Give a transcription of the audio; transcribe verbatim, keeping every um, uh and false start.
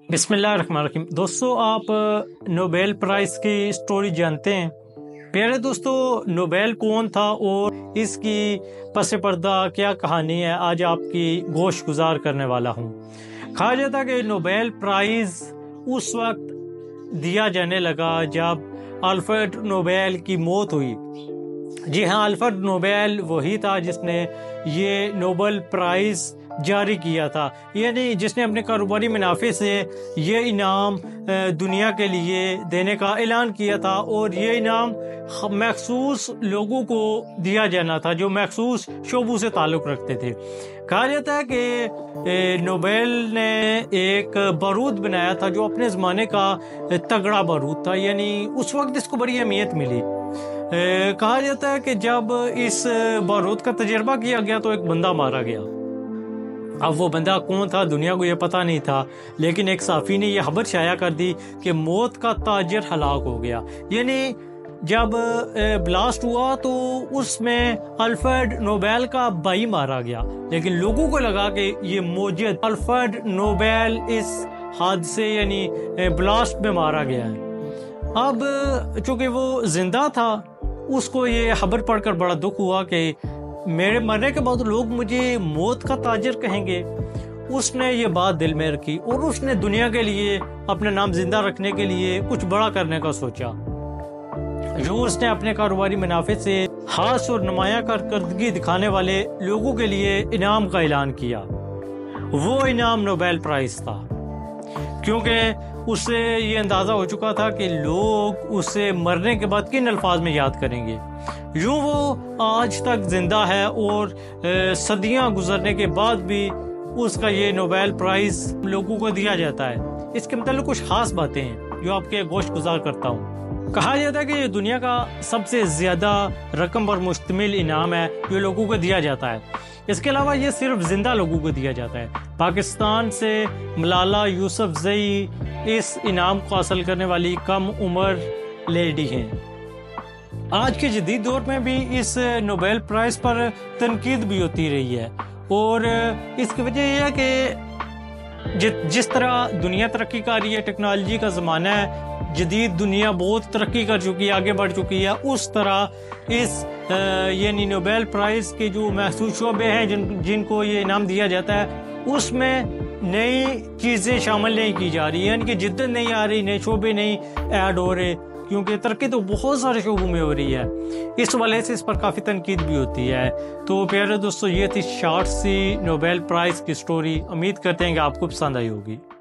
بسم اللہ الرحمن الرحیم۔ دوستو، آپ نوبیل پرائز کی سٹوری جانتے ہیں؟ پیارے دوستو، نوبیل کون تھا اور اس کی پس پردہ کیا کہانی ہے، آج آپ کی گوش گزار کرنے والا ہوں۔ کہا جاتا ہے کہ نوبیل پرائز اس وقت دیا جانے لگا جب الفریڈ نوبیل کی موت ہوئی۔ جی ہاں، الفریڈ نوبیل وہی تھا جس نے یہ نوبل پرائز جاری کیا تھا، یعنی جس نے اپنے کاروباری منافع سے یہ انعام دنیا کے لیے دینے کا اعلان کیا تھا، اور یہ انعام مخصوص لوگوں کو دیا جانا تھا جو مخصوص شعبوں سے تعلق رکھتے تھے۔ کہا جاتا ہے کہ نوبیل نے ایک بارود بنایا تھا جو اپنے زمانے کا تگڑا بارود تھا، یعنی اس وقت اس کو بڑی اہمیت ملی۔ کہا جاتا ہے کہ جب اس بارود کا تجربہ کیا گیا تو ایک بندہ مارا گیا۔ اب وہ بندہ کون تھا دنیا کو یہ پتہ نہیں تھا، لیکن ایک صحافی نے یہ خبر شائع کر دی کہ موت کا تاجر ہلاک ہو گیا۔ یعنی جب بلاسٹ ہوا تو اس میں الفریڈ نوبیل کا بھائی مارا گیا، لیکن لوگوں کو لگا کہ یہ موجد الفریڈ نوبیل اس حادثے یعنی بلاسٹ میں مارا گیا ہے۔ اب چونکہ وہ زندہ تھا، اس کو یہ خبر پڑھ کر بڑا دکھ ہوا کہ میرے مرنے کے بعد لوگ مجھے موت کا تاجر کہیں گے۔ اس نے یہ بات دل میں رکھی اور اس نے دنیا کے لیے اپنا نام زندہ رکھنے کے لیے کچھ بڑا کرنے کا سوچا۔ جو اس نے اپنے کاروباری منافع سے خاص اور نمایاں کارکردگی دکھانے والے لوگوں کے لیے انعام کا اعلان کیا۔ وہ انعام نوبیل پرائز تھا، کیونکہ اسے یہ اندازہ ہو چکا تھا کہ لوگ اسے مرنے کے بعد کن الفاظ میں یاد کریں گے۔ یوں وہ آج تک زندہ ہے اور صدیاں گزرنے کے بعد بھی اس کا یہ نوبیل پرائز لوگوں کو دیا جاتا ہے۔ اس کے متعلق کچھ خاص باتیں ہیں جو آپ کے گوش گزار کرتا ہوں۔ کہا جاتا ہے کہ یہ دنیا کا سب سے زیادہ رقم پر مشتمل انعام ہے جو لوگوں کو دیا جاتا ہے۔ اس کے علاوہ یہ صرف زندہ لوگوں کو دیا جاتا ہے۔ پاکستان سے ملالہ یوسف زئی اس انعام کو حاصل کرنے والی کم عمر لیڈی ہیں۔ آج کے جدید دور میں بھی اس نوبیل پرائز پر تنقید بھی ہوتی رہی ہے، اور اس کی وجہ یہ ہے کہ جس طرح دنیا ترقی کر رہی ہے، ٹیکنالوجی کا زمانہ ہے، جدید دنیا بہت ترقی کر چکی ہے، آگے بڑھ چکی ہے، اس طرح اس یعنی نوبیل پرائز کے جو محسوس شعبے ہیں جن جن کو یہ انعام دیا جاتا ہے، اس میں نئی چیزیں شامل نہیں کی جا رہی، یعنی کہ جدت نہیں آ رہی، نئے شعبے نہیں ایڈ ہو رہے، کیونکہ ترقی تو بہت سارے شعبوں میں ہو رہی ہے۔ اس والے سے اس پر کافی تنقید بھی ہوتی ہے۔ تو پیارے دوستو، یہ تھی شارٹ سی نوبیل پرائز کی سٹوری۔ امید کرتے ہیں کہ آپ کو پسند آئی ہوگی۔